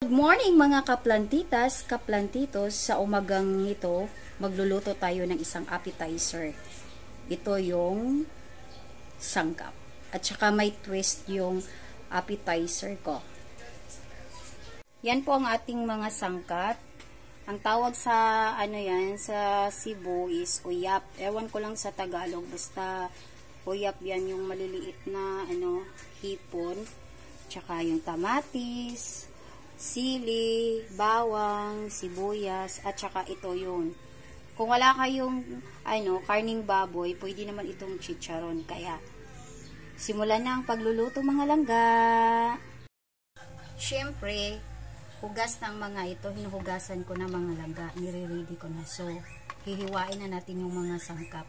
Good morning mga kaplantitas, kaplantitos. Sa umagang ito, magluluto tayo ng isang appetizer. Ito yung sangkap. At saka may twist yung appetizer ko. Yan po ang ating mga sangkap. Ang tawag sa sa Cebu is UYAP. Ewan ko lang sa Tagalog, basta UYAP yan, yung maliliit na hipon. Tsaka yung kamatis, sili, bawang, sibuyas, at saka ito yun. Kung wala kayong karning baboy, pwede naman itong chicharon. Kaya simulan na ang pagluluto mga langga. Syempre, hugas ng mga ito, hinuhugasan ko na mga langga, nire-ready ko na. So, hihiwain na natin yung mga sangkap.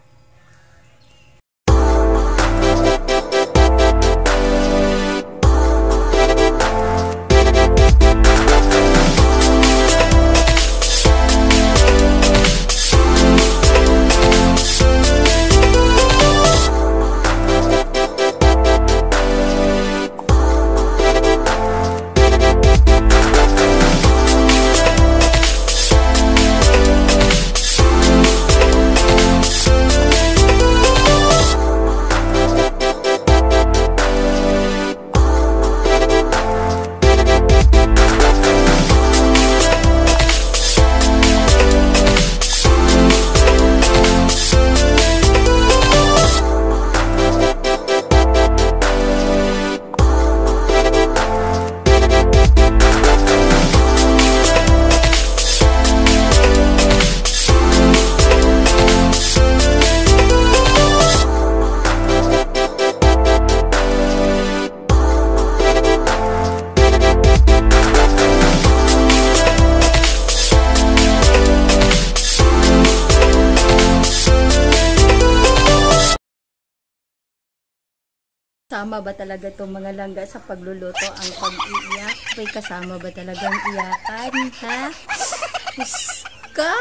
Kasama ba talaga itong mga langga sa pagluluto ang pag-iiyak? May kasama ba talagang iyakan, ha? Iska?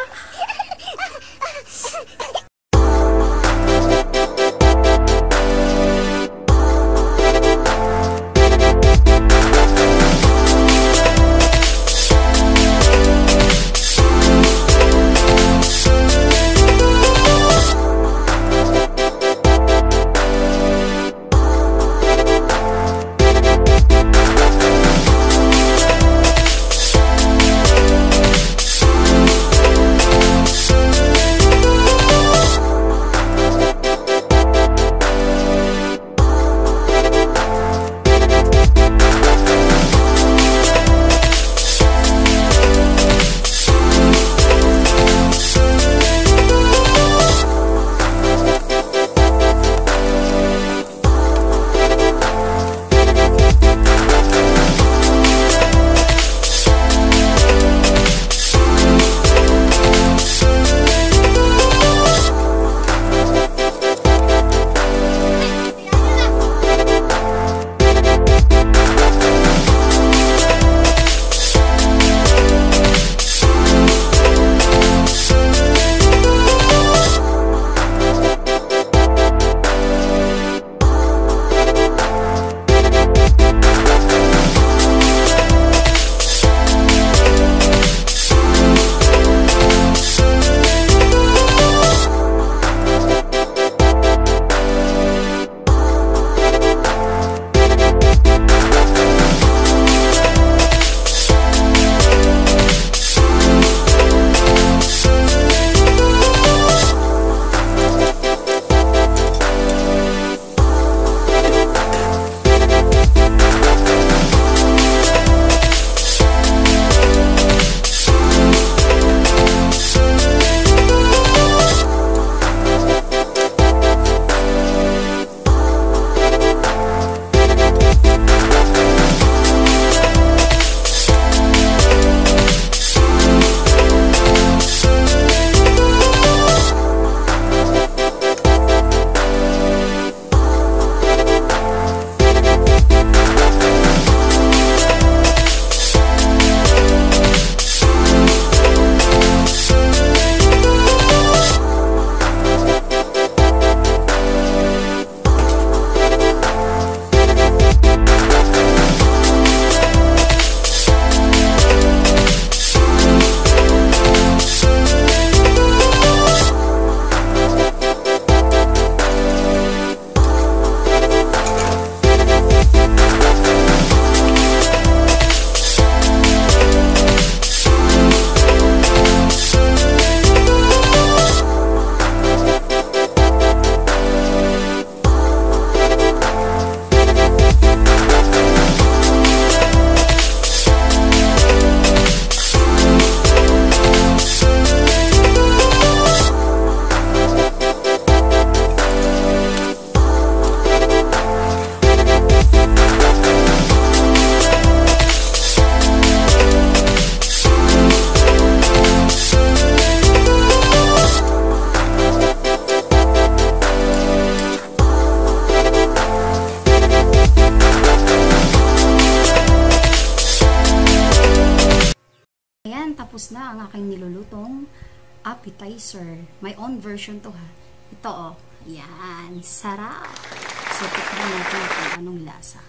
tapos na ang aking nilulutong appetizer. My own version to ha. Ito oh. Yan. Sarap. So, tikman natin kung anong lasa.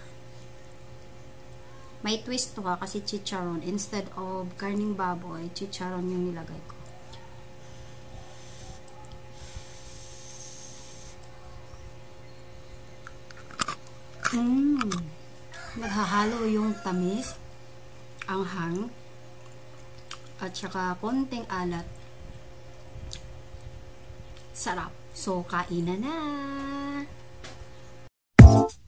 May twist to ha kasi chicharon. Instead of karning baboy, chicharon yung nilagay ko. Naghahalo yung tamis, anghang, at saka konting alat. Sarap. So, kainan na!